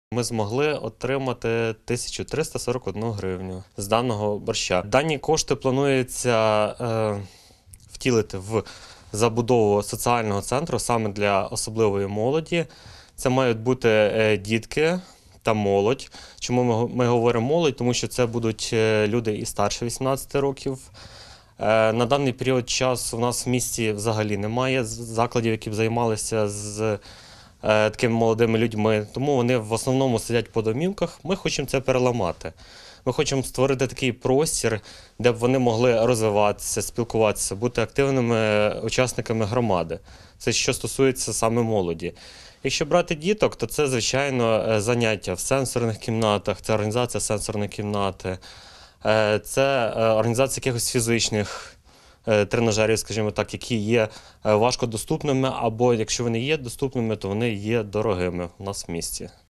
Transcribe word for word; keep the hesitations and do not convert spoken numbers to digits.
Ми змогли отримати тисячу триста сорок одну гривню з даного борща. Дані кошти планується е, втілити в забудову соціального центру саме для особливої молоді. Це мають бути е, дітки та молодь. Чому ми, ми говоримо молодь? Тому що це будуть люди і старше вісімнадцяти років. Е, на даний період часу в нас в місті взагалі немає закладів, які б займалися з такими молодими людьми, тому вони в основному сидять по домівках. Ми хочемо це переламати. Ми хочемо створити такий простір, де б вони могли розвиватися, спілкуватися, бути активними учасниками громади. Це що стосується саме молоді. Якщо брати діток, то це, звичайно, заняття в сенсорних кімнатах, це організація сенсорної кімнати, це організація якихось фізичних тренажерів, скажімо так, які є важкодоступними, або якщо вони є доступними, то вони є дорогими у нас в місті.